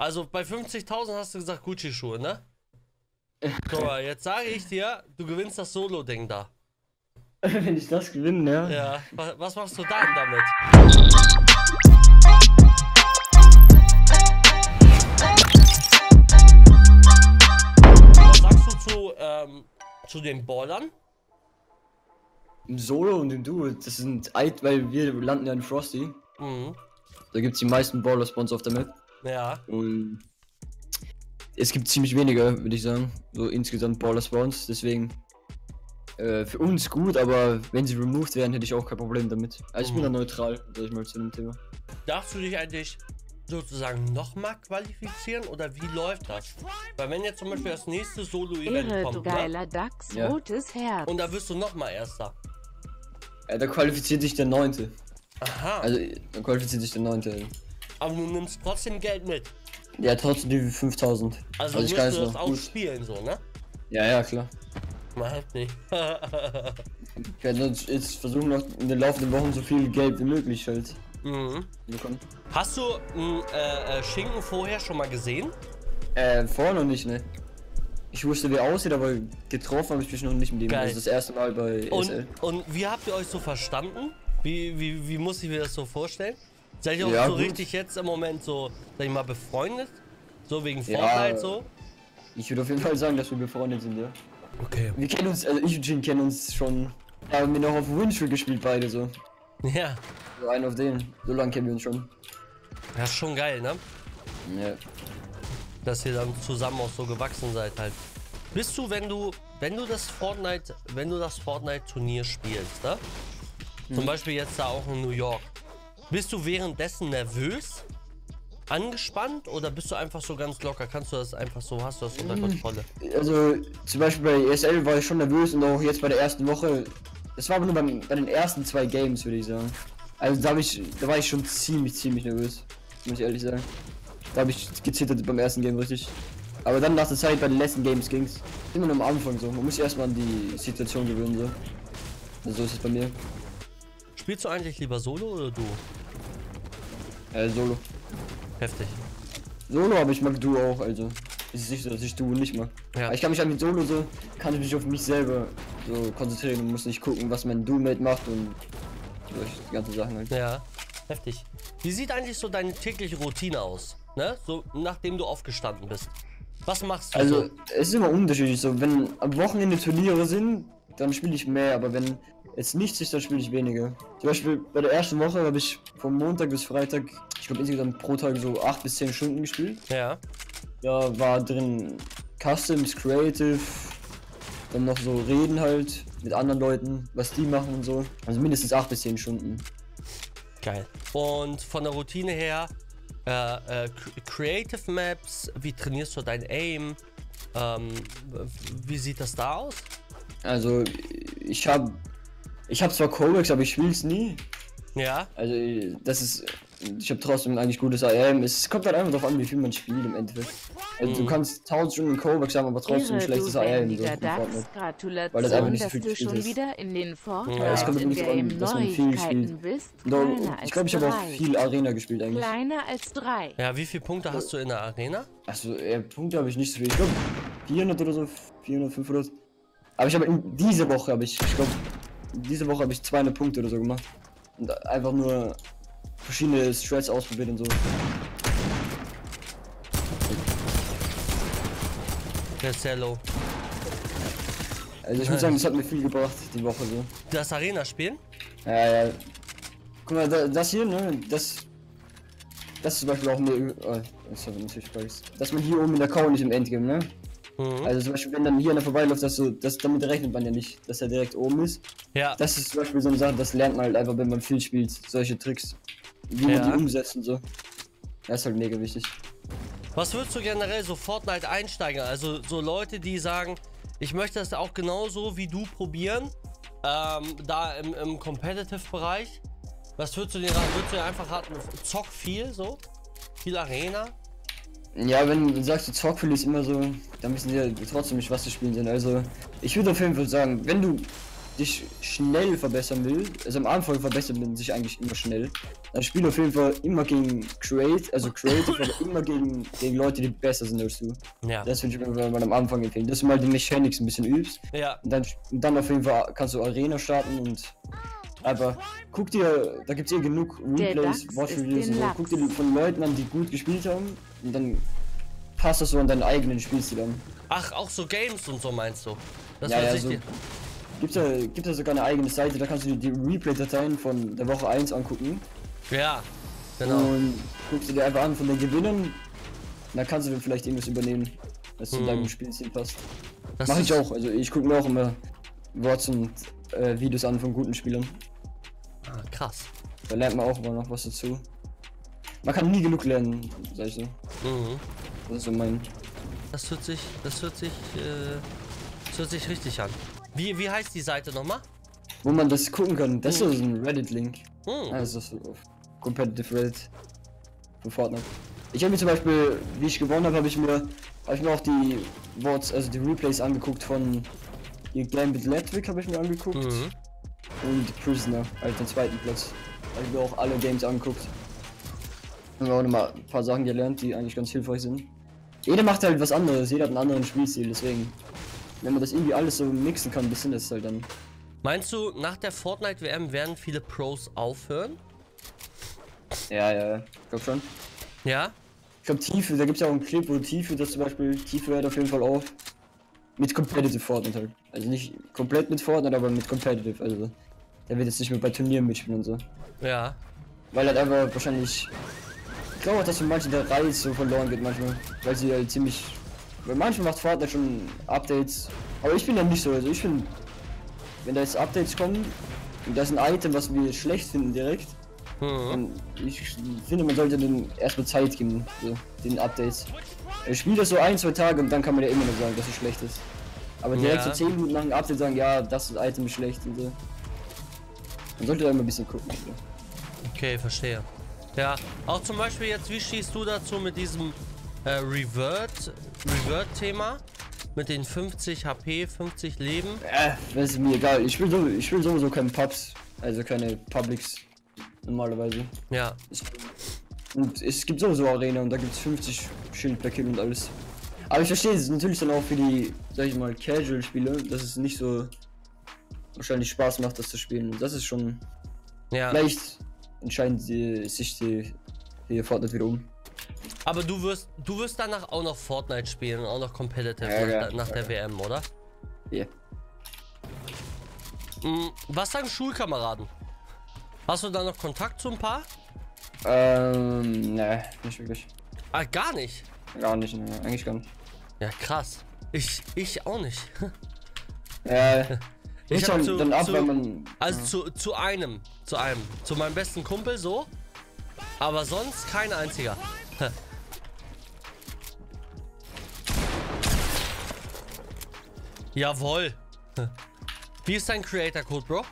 Also bei 50.000 hast du gesagt Gucci-Schuhe, ne? Guck mal, jetzt sage ich dir, du gewinnst das Solo-Ding da. Wenn ich das gewinne, ja. Ja, was machst du dann damit? Was sagst du zu den Ballern? Im Solo und im Duo, das sind alt, weil wir landen ja in Frosty. Mhm. Da gibt es die meisten Baller-Spawns auf der Map. Ja. Und es gibt ziemlich weniger, würde ich sagen. So insgesamt Baller-Spawns, deswegen für uns gut, aber wenn sie removed werden, hätte ich auch kein Problem damit. Also ich bin da neutral, sag ich mal, zu dem Thema. Darfst du dich eigentlich sozusagen nochmal qualifizieren oder wie läuft das? Weil wenn jetzt zum Beispiel das nächste Solo-Event kommt, geiler Dachs, Ja. rotes Herz. und da wirst du nochmal Erster. Da qualifiziert sich der 9. Aha, Also da qualifiziert sich der 9. aber du nimmst trotzdem Geld mit. Ja, trotzdem die 5000. Also ich musst kann du es das noch auch gut. spielen, so, ne? Ja, ja, klar. Man halt nicht. Ich werde jetzt versuchen, noch in den laufenden Wochen so viel Geld wie möglich halt Mhm. zu bekommen. Hast du Schinken vorher schon mal gesehen? Vorher noch nicht, ne? Ich wusste, wie er aussieht, aber getroffen habe ich mich noch nicht mit ihm. Geil. Das ist das erste Mal bei SL. Und wie habt ihr euch so verstanden? Wie muss ich mir das so vorstellen? Seid ihr auch Ja, so gut. richtig jetzt im Moment so, sag ich mal, befreundet? So wegen Ja. Fortnite so? Ich würde auf jeden Fall sagen, dass wir befreundet sind, ja. Okay. Wir kennen uns, also ich und Jin kennen uns schon. Da haben wir noch auf Windschul gespielt, beide so. Ja. So einen auf den. So lange kennen wir uns schon. Das ist schon geil, ne? Ja. Dass ihr dann zusammen auch so gewachsen seid halt. Bist du, wenn du das Fortnite-Turnier spielst, ne? Zum Beispiel jetzt da auch in New York. Bist du währenddessen nervös? Angespannt oder bist du einfach so ganz locker? Kannst du das einfach so, hast du das unter Kontrolle? Also zum Beispiel bei ESL war ich schon nervös und auch jetzt bei der ersten Woche. Das war aber nur bei den ersten 2 Games, würde ich sagen. Also da war ich schon ziemlich nervös, muss ich ehrlich sagen. Da habe ich gezittert beim ersten Game richtig. Aber dann nach der Zeit bei den letzten Games ging's. Immer nur am Anfang so. Man muss sich erstmal an die Situation gewöhnen so. Also so ist es bei mir. Spielst du eigentlich lieber Solo oder Duo? Solo. Heftig. Solo, aber ich mag Duo auch, also. Es ist nicht so, dass ich Duo nicht mag. Ja. Aber ich kann mich halt mit Solo so, kann ich mich auf mich selber so konzentrieren und muss nicht gucken, was mein Duo-Mate macht und solche ganze Sachen halt. Ja, heftig. Wie sieht eigentlich so deine tägliche Routine aus? Ne? So, nachdem du aufgestanden bist. Was machst du Also, so? es ist immer unterschiedlich. So, wenn am Wochenende Turniere sind, dann spiele ich mehr, aber wenn es nichts ist, dann spiele ich weniger. Zum Beispiel bei der ersten Woche habe ich von Montag bis Freitag, ich glaube insgesamt pro Tag so 8 bis 10 Stunden gespielt. Ja. Da war drin Customs, Creative, dann noch so reden halt mit anderen Leuten, was die machen und so. Also mindestens 8 bis 10 Stunden. Geil. Und von der Routine her, Creative Maps, wie trainierst du dein Aim? Wie sieht das da aus? Also ich habe zwar Codex, aber ich spiele es nie. Ja. Also ich habe trotzdem eigentlich gutes IM. Es kommt halt einfach darauf an, wie viel man spielt im Endeffekt. Also du kannst 1000 Stunden Codex haben, aber trotzdem ein schlechtes IM. So, Gratulation, weil das einfach nicht so dass viel du gespielt schon ist. wieder in den Ja, Fortnite es kommt nicht darauf an, dass man viel Neuigkeiten spielt. bist. Und Kleiner ich glaube, ich als habe auch 3. viel Arena gespielt eigentlich. Kleiner als 3. Ja, wie viele Punkte hast du in der Arena? Also Punkte habe ich nicht so viel. Ich glaube 400 oder so, 400, 500. Aber ich habe diese Woche habe ich glaube, diese Woche habe ich 200 Punkte oder so gemacht. Und einfach nur verschiedene Strats ausprobiert und so. Der ist sehr low. Also ich muss sagen, das hat mir viel gebracht, die Woche so. Das Arena-Spielen? Ja. Guck mal, das hier, ne, das ist zum Beispiel auch mir, das habe ich natürlich vergessen. Dass man hier oben in der Kau nicht im Endgame, ne? Mhm. Also zum Beispiel, wenn dann hier einer vorbeiläuft, damit rechnet man ja nicht, dass er direkt oben ist. Ja. Das ist zum Beispiel so eine Sache, das lernt man halt einfach, wenn man viel spielt, solche Tricks. Wie man die umsetzt und so. Das ist halt mega wichtig. Was würdest du generell so Fortnite einsteigen? Also so Leute, die sagen, ich möchte das auch genauso wie du probieren, da im Competitive-Bereich. Was würdest du dir einfach raten? Zock viel so? Viel Arena? Ja, wenn du sagst, du zock viel ist immer so, dann wissen die ja trotzdem nicht, was zu spielen sind. Also, ich würde auf jeden Fall sagen, wenn du dich schnell verbessern will, also am Anfang verbessert man sich eigentlich immer schnell, dann spiel auf jeden Fall immer gegen Creative, aber immer gegen Leute, die besser sind als du. Ja. Das finde ich mir mal am Anfang empfehlen, dass du mal die Mechanics ein bisschen übst. Ja. Und dann auf jeden Fall kannst du Arena starten und aber guck dir, da gibt's genug Replays, Dachs ist Watch-Reviews und den so, Lachs. guck dir von Leuten an, die gut gespielt haben und dann passt das so an deinen eigenen Spielstil an. Ach, auch so Games und so meinst du? Das Ja, wird ja, so, richtig- gibt ja sogar eine eigene Seite, da kannst du dir die Replay-Dateien von der Woche 1 angucken. Ja, genau. Und guckst du dir einfach an von den Gewinnern. Und dann kannst du dann vielleicht irgendwas übernehmen, was zu deinem Spielstil passt. Das Mach ich ist- auch, also ich gucke mir auch immer Worts und Videos an von guten Spielern. Ah, krass. Da lernt man auch immer noch was dazu. Man kann nie genug lernen, sag ich so. Mhm. Das ist so mein. Das hört sich richtig an. Wie heißt die Seite nochmal? Wo man das gucken kann, das ist so ein Reddit-Link. Hm. Also so auf Competitive Reddit von Fortnite. Ich habe mir zum Beispiel, wie ich gewonnen habe, habe ich mir auch die Worts, also die Replays angeguckt von ihr Gambit Ledwick habe ich mir angeguckt. Mhm. Und Prisoner, halt den zweiten Platz. Habe ich mir auch alle Games angeguckt. Haben auch nochmal ein paar Sachen gelernt, die eigentlich ganz hilfreich sind. Jeder macht halt was anderes, jeder hat einen anderen Spielstil, deswegen. Wenn man das irgendwie alles so mixen kann, bisschen ist halt dann. Meinst du, nach der Fortnite-WM werden viele Pros aufhören? Ja, ich glaub schon. Ja? Ich glaube Tiefe, da gibt's ja auch einen Clip, wo Tiefe das zum Beispiel, Tiefe hört auf jeden Fall auf. Mit Competitive Fortnite halt. Also nicht komplett mit Fortnite, aber mit Competitive, also. Der wird jetzt nicht mehr bei Turnieren mitspielen und so. Ja. Weil halt einfach wahrscheinlich. Ich glaube auch, dass für manche der Reiz so verloren geht manchmal. Weil sie halt ziemlich. Weil manchmal macht Fortnite schon Updates. Aber ich bin ja nicht so. Also ich finde, wenn da jetzt Updates kommen und da ist ein Item, was wir schlecht finden direkt, dann ich finde, man sollte den erstmal Zeit geben, so, den Updates. Ich spiele das so 1-2 Tage und dann kann man ja immer noch sagen, dass es schlecht ist. Aber direkt Ja. so 10 Minuten nach dem Update sagen, ja, das Item ist schlecht und so. Man sollte da immer ein bisschen gucken. So. Okay, verstehe. Ja, auch zum Beispiel jetzt, wie stehst du dazu mit diesem Revert-Thema? Mit den 50 HP, 50 Leben? Das ist mir egal. Ich will sowieso keine Pubs, also keine Publics normalerweise. Ja. Und es gibt sowieso Arena und da gibt es 50 Schild per Kill und alles. Aber ich verstehe es natürlich dann auch für die, sag ich mal, Casual-Spieler, dass es nicht so wahrscheinlich Spaß macht, das zu spielen. Und das ist schon. Ja. Vielleicht entscheiden sich hier Fortnite wieder um. Aber du wirst danach auch noch Fortnite spielen und auch noch Competitive Ja, nach der WM, oder? Ja. Was sagen Schulkameraden? Hast du da noch Kontakt zu ein paar? Ne, nicht wirklich. Ah, gar nicht. Gar nicht, ne, eigentlich gar nicht. Ja, krass. Ich auch nicht. Ich hab dann ab, wenn man. Also zu einem. Zu meinem besten Kumpel so. Aber sonst kein einziger. Jawohl. Wie ist dein Creator-Code, Bro?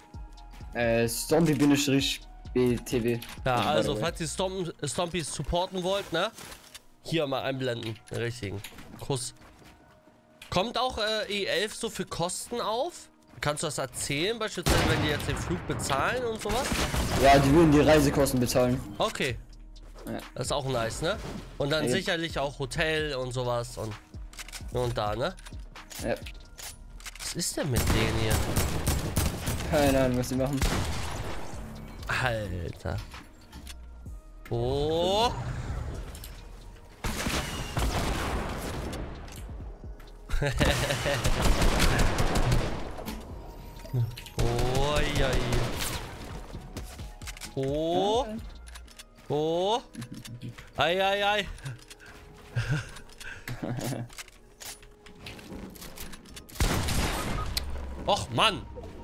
Zombie-BTW. Ja, also falls ihr Stompies supporten wollt, ne? Hier mal einblenden. Den richtigen. Kuss. Kommt auch E11 so für Kosten auf? Kannst du das erzählen, beispielsweise wenn die jetzt den Flug bezahlen und sowas? Ja, die würden die Reisekosten bezahlen. Okay. Ja. Das ist auch nice, ne? Und dann Ja. sicherlich auch Hotel und sowas und da, ne? Ja. Was ist denn mit denen hier? Keine Ahnung, was die machen. Alter. Oh. Oh, ja, ja. Oh. Oh. Ei, ei, ei. Och, Mann.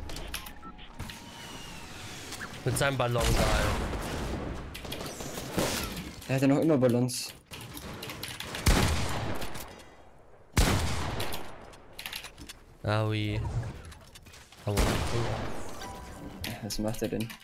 Mit seinem Ballon da, ey. Er hat ja noch immer Balance. Aui. Aua. Was macht er denn?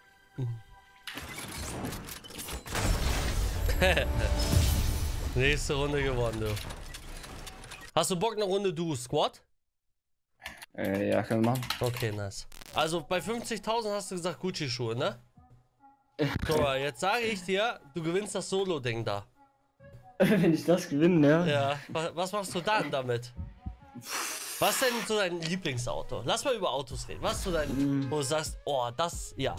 Nächste Runde gewonnen, du. Hast du Bock, eine Runde Duo Squad? Ja, können wir machen. Okay, nice. Also bei 50.000 hast du gesagt Gucci-Schuhe, ne? Guck mal, jetzt sage ich dir, du gewinnst das Solo-Ding da. Wenn ich das gewinne, ja. Ja, was machst du dann damit? Was ist denn so dein Lieblingsauto? Lass mal über Autos reden. Was ist so dein, wo du sagst, oh, das, ja.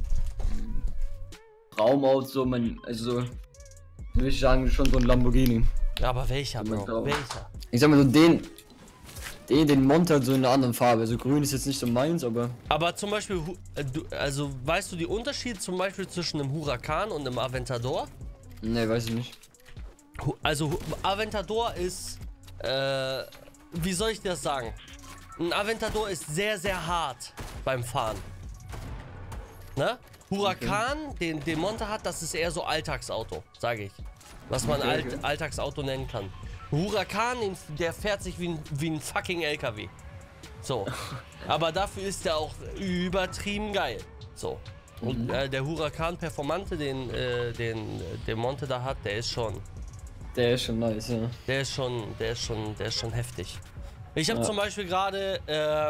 Traumauto, also würde ich sagen, schon so ein Lamborghini. Ja, aber welcher, Bro? Traum. Welcher? Ich sag mal so, den Monte so in einer anderen Farbe. Also grün ist jetzt nicht so meins, aber. Aber zum Beispiel, also weißt du die Unterschiede zum Beispiel zwischen einem Huracan und einem Aventador? Ne, weiß ich nicht. Also Aventador ist, wie soll ich dir das sagen? Ein Aventador ist sehr, sehr hart beim Fahren. Ne? Huracan, den Monte hat, das ist eher so Alltagsauto, sage ich. Was man Alltagsauto nennen kann. Huracan, der fährt sich wie ein fucking LKW. So. Aber dafür ist der auch übertrieben geil. So. Und der Huracan Performante, den Monte da hat, der ist schon nice, ja. Der ist schon heftig. Ich habe zum Beispiel gerade,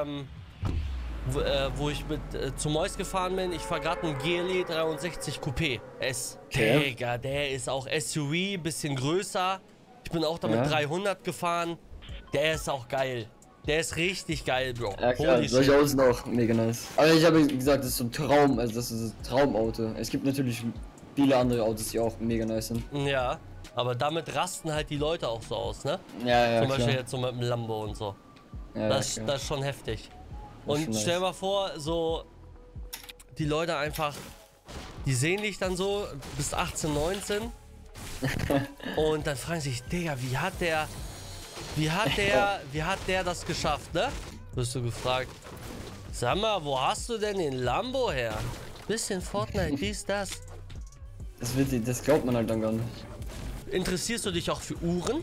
wo ich zu Mois gefahren bin, ich fahre gerade einen GLE 63 Coupé S. Okay. Digga, der ist auch SUV, bisschen größer. Ich bin auch damit 300 gefahren. Der ist auch geil. Der ist richtig geil, Bro. Ja klar, solche Autos sind auch mega nice. Aber ich habe gesagt, das ist so ein Traum, also das ist ein Traumauto. Es gibt natürlich viele andere Autos, die auch mega nice sind. Ja, aber damit rasten halt die Leute auch so aus, ne? Ja, Zum Beispiel klar. jetzt so mit dem Lambo und so. Ja, Das ist schon heftig. Und schon stell nice. mal vor, so die Leute einfach, die sehen dich dann so, bist 18, 19 und dann fragen sich, Digga, wie hat der das geschafft, ne? Wirst du gefragt, sag mal, wo hast du denn den Lambo her? Bisschen Fortnite, dies, das. Das glaubt man halt dann gar nicht. Interessierst du dich auch für Uhren?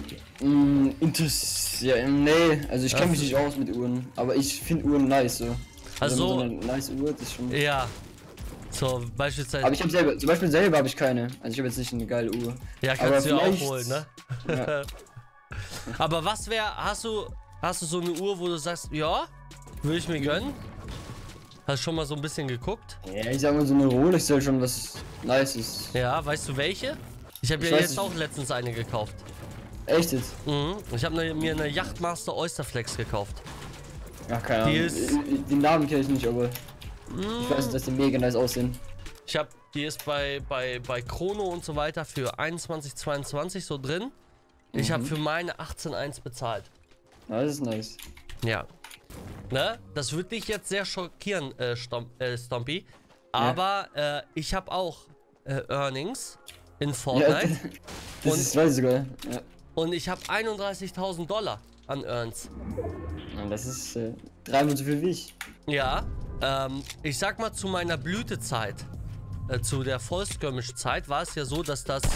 Ja, nee, also ich kenne mich nicht aus mit Uhren, aber ich finde Uhren nice so. Also so eine nice Uhr, das ist schon. Ja. So, beispielsweise. Aber ich habe selber, zum Beispiel selber habe ich keine. Also ich habe jetzt nicht eine geile Uhr. Ja, aber kannst du ja auch vielleicht- holen, ne? Ja. Aber was wäre, hast du so eine Uhr, wo du sagst, ja, würde ich mir gönnen? Hast du schon mal so ein bisschen geguckt? Ja, ich sag mal, so eine Rolex soll schon was Nices. Ja, weißt du welche? Ich habe Ich ja weiß jetzt nicht. auch letztens eine gekauft. Echt jetzt? Mhm. Ich habe mir eine Yachtmaster Oysterflex gekauft. Ja, keine Die Ahnung. ist- Den Namen kenne ich nicht, aber ich weiß, dass die mega nice aussehen. Die ist bei Chrono und so weiter für 21, 22 so drin. Ich habe für meine 18,1 bezahlt. Ja, das ist nice. Ja. Ne? Das wird dich jetzt sehr schockieren, Stompy. Aber ich habe auch Earnings in Ja, Fortnite. das Und- ist weiß ich sogar. Ja. Und ich habe $31.000 an Earns. Ja, das ist dreimal so viel wie ich. Ja. Ich sag mal, zu meiner Blütezeit, zu der Vollskirmish-Zeit, war es ja so, dass der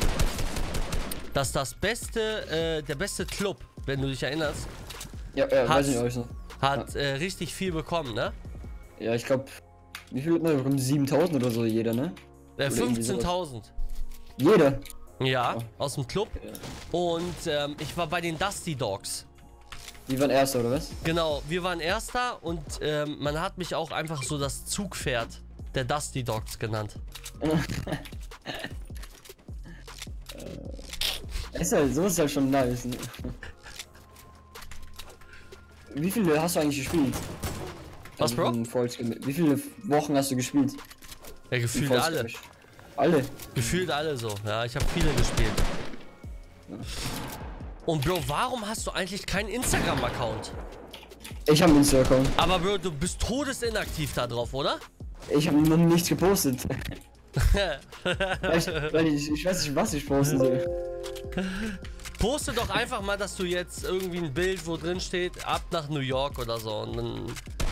beste Club, wenn du dich erinnerst, Ja, weiß ich euch noch. hat richtig viel bekommen, ne? Ja, ich glaube, wie viel hat man bekommen? 7.000 oder so jeder, ne? Oder irgendwie 15.000. Jeder. Ja, Oh. aus dem Club. Und ich war bei den Dusty Dogs. Die waren Erster, oder was? Genau, wir waren Erster und man hat mich auch einfach so das Zugpferd der Dusty Dogs genannt. So ist halt schon nice. Ne? Wie viele hast du eigentlich gespielt? Was, Bro? in Vollskirmish. Wie viele Wochen hast du gespielt? Ja, in gefühlt alle. Vollskirmish? Alle? Gefühlt alle so. Ja, ich habe viele gespielt. Und Bro, warum hast du eigentlich keinen Instagram-Account? Ich habe einen Insta-Account. Aber Bro, du bist todesinaktiv da drauf, oder? Ich habe noch nichts gepostet. weil ich weiß nicht, was ich posten soll. Poste doch einfach mal, dass du jetzt irgendwie ein Bild, wo drin steht, ab nach New York oder so. Und dann...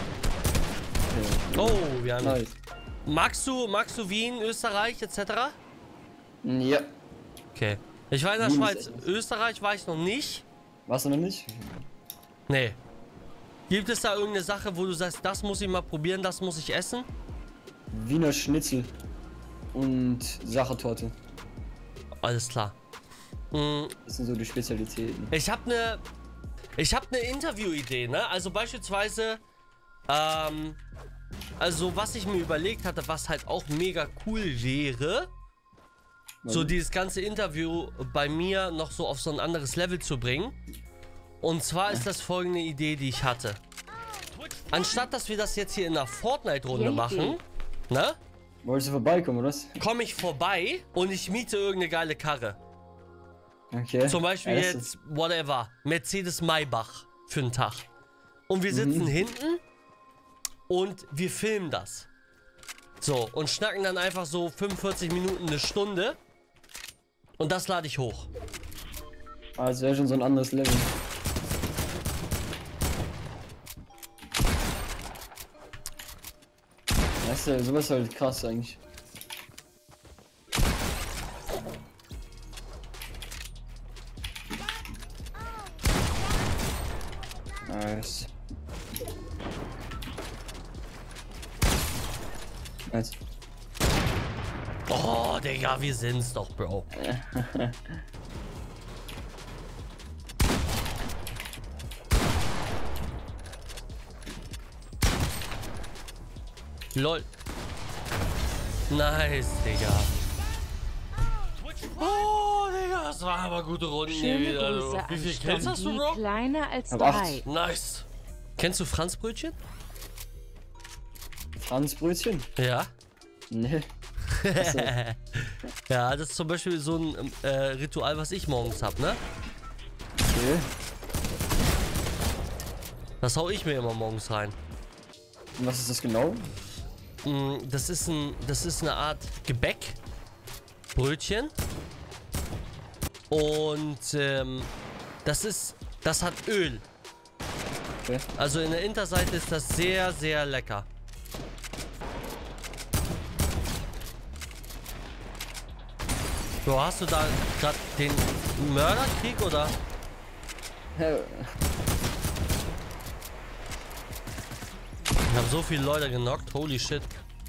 Oh, wir haben... Nice. Magst du Wien, Österreich etc.? Ja. Okay. Ich war in der Wien Schweiz. ist echt- Österreich war ich noch nicht. Warst du noch nicht? Nee. Gibt es da irgendeine Sache, wo du sagst, das muss ich mal probieren, das muss ich essen? Wiener Schnitzel und Sachertorte. Alles klar. Mm, Das sind so die Spezialitäten. Ich habe eine Interviewidee, ne? Also beispielsweise, Also was ich mir überlegt hatte, was halt auch mega cool wäre, so dieses ganze Interview bei mir noch so auf so ein anderes Level zu bringen. Und zwar ist das folgende Idee, die ich hatte. Anstatt, dass wir das jetzt hier in einer Fortnite-Runde machen, ne? Wolltest du vorbeikommen, oder was? Komme ich vorbei und ich miete irgendeine geile Karre. Okay. Zum Beispiel Ja, jetzt, whatever, Mercedes Maybach für einen Tag. Und wir sitzen hinten und wir filmen das. So, und schnacken dann einfach so 45 Minuten, eine Stunde. Und das lade ich hoch. Also wäre schon so ein anderes Level. Weißt du, sowas ist halt krass eigentlich. Nice. Nice. Oh, Digga, wir sind's doch, Bro. Lol. Nice, Digga. Oh, Digga, das war aber gute Runde hier Schöne wieder. Grüße Du. Wie viel an Kills hast du, Standi, Bro? kleiner als Hab 8. 3. Nice. Kennst du Franzbrötchen? Franzbrötchen? Ja. Nee. Ja, das ist zum Beispiel so ein Ritual, was ich morgens hab, ne? Okay. Das hau ich mir immer morgens rein. Und was ist das genau? Das ist eine Art Gebäck, Brötchen. Und das hat Öl. Okay. Also in der Unterseite ist das sehr, sehr lecker. So, hast du da gerade den Mörderkrieg oder? Ich habe so viele Leute genockt, holy shit.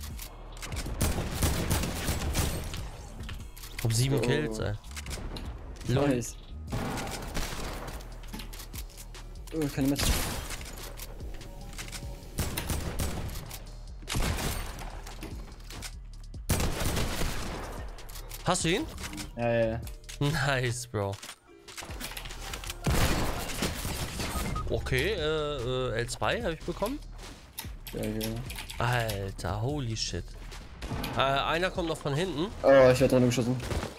Ich hab 7 Kills, ey. Lol. Nice. Oh, keine Messer. Hast du ihn? Ja. Nice, Bro. Okay, L2 habe ich bekommen. Ja. Alter, holy shit. Einer kommt noch von hinten. Oh, ich werde dran geschossen.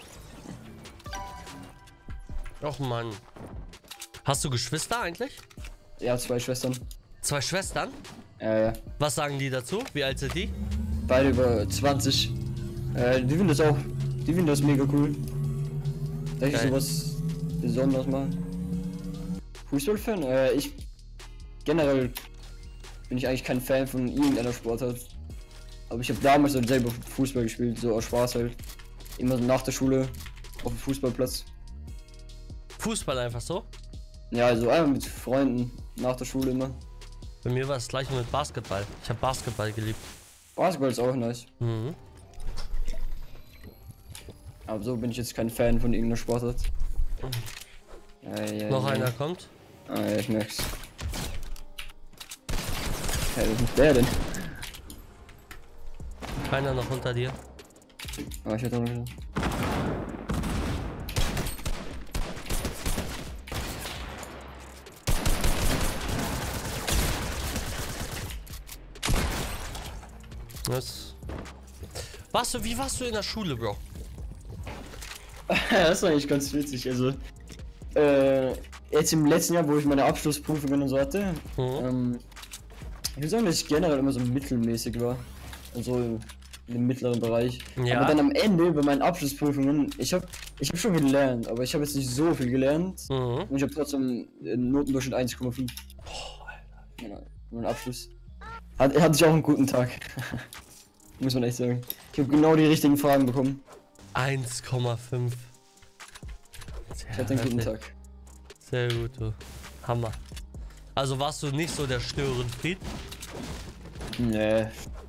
Och Mann. Hast du Geschwister eigentlich? Ja, 2 Schwestern. 2 Schwestern? Ja. Was sagen die dazu? Wie alt sind die? Beide über 20. Die finden das auch. Die finden das mega cool. Dass ich Geil. sowas besonders mal. Fußballfan? Ich generell bin ich eigentlich kein Fan von irgendeiner Sportart. Aber ich habe damals halt selber Fußball gespielt, so aus Spaß halt. Immer so nach der Schule auf dem Fußballplatz. Fußball einfach so? Ja, also einfach mit Freunden nach der Schule immer. Bei mir war es gleich mit Basketball. Ich habe Basketball geliebt. Basketball ist auch nice. Mhm. Aber so bin ich jetzt kein Fan von irgendeiner Sportart. Noch einer kommt. Ah ja, ich merk's. Ja, was ist der denn? Keiner noch unter dir. Ah, ich hätte auch noch. Was? Wie warst du in der Schule, Bro? Das ist eigentlich ganz witzig. Also, jetzt im letzten Jahr, wo ich meine Abschlussprüfungen und so hatte, ich würde sagen, dass ich generell immer so mittelmäßig war. Also im mittleren Bereich. Ja. Aber dann am Ende bei meinen Abschlussprüfungen, ich hab schon gelernt, aber ich habe jetzt nicht so viel gelernt. Und ich habe trotzdem einen Notendurchschnitt 1,5. Oh, Alter. Ja, mein Abschluss. Hatte ich auch einen guten Tag. Muss man echt sagen. Ich habe genau die richtigen Fragen bekommen. 1,5. Ich hatte einen guten Tag. Sehr gut, du. Hammer. Also warst du nicht so der Störenfried? Nee.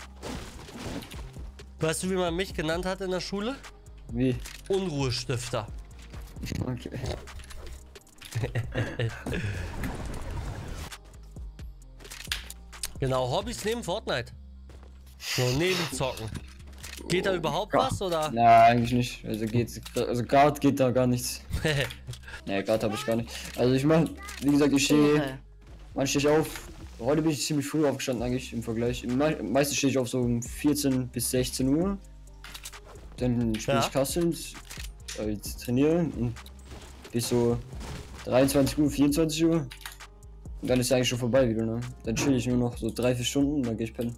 Weißt du, wie man mich genannt hat in der Schule? Wie? Unruhestifter. Okay. Genau, Hobbys neben Fortnite. So, neben Zocken. Geht da überhaupt was, oder? Na, eigentlich nicht. Also Guard geht da gar nichts. Ne, Guard habe ich gar nicht. Also ich mach, wie gesagt, ich stehe. Ehre. Wann stehe ich auf? Heute bin ich ziemlich früh aufgestanden eigentlich im Vergleich. Meistens stehe ich auf so um 14 bis 16 Uhr. Dann spiele ich Castles, trainiere und bis so 23 Uhr, 24 Uhr. Und dann ist ja eigentlich schon vorbei wieder, ne? Dann chill ich nur noch so 3-4 Stunden und dann gehe ich pennen.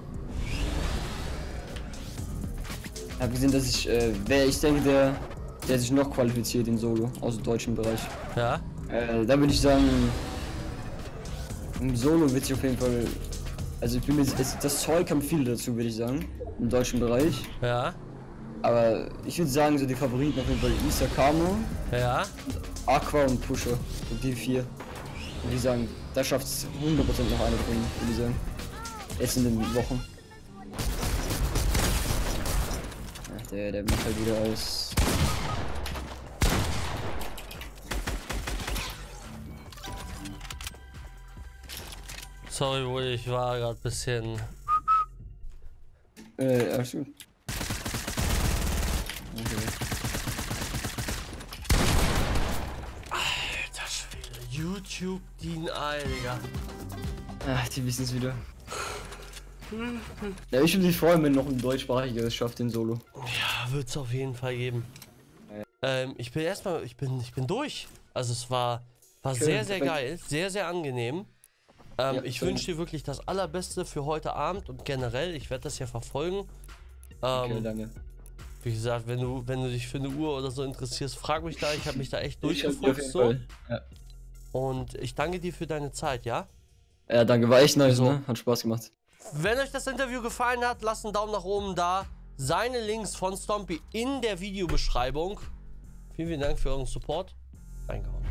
Ich habe gesehen, dass ich, ich denke, der sich noch qualifiziert in Solo, aus dem deutschen Bereich. Ja. Da würde ich sagen, im Solo wird sich auf jeden Fall, also ich bin mir, das Zeug haben viele dazu, würde ich sagen, im deutschen Bereich. Ja. Aber ich würde sagen, so die Favoriten auf jeden Fall Isa Kamo, Ja. Aqua und Pusher, so die 4. Würde ich sagen, da schafft es 100% noch einer von, würde ich sagen. Jetzt in den Wochen. Ach, der macht halt wieder aus. Sorry, Bruder, ich war gerade ein bisschen. Alles gut. Okay. Alter Schwede, YouTube DIN A, Digga. Ach, die wissen es wieder. Ja, ich würde mich freuen, wenn noch ein deutschsprachiger es schafft, den Solo. Ja, wird's auf jeden Fall geben. Ich bin erstmal, ich bin durch. Also es war sehr, sehr geil, sehr angenehm. Ja, ich wünsche dir wirklich das Allerbeste für heute Abend und generell, ich werde das ja verfolgen. Okay, danke. Wie gesagt, wenn du dich für eine Uhr oder so interessierst, frag mich da, ich habe mich da echt durchgefuchst. Auf jeden Fall. Ja. Und ich danke dir für deine Zeit, ja? Ja, danke, war echt nice, ne? Hat Spaß gemacht. Wenn euch das Interview gefallen hat, lasst einen Daumen nach oben da. Seine Links von Stompy in der Videobeschreibung. Vielen Dank für euren Support. Reingehauen.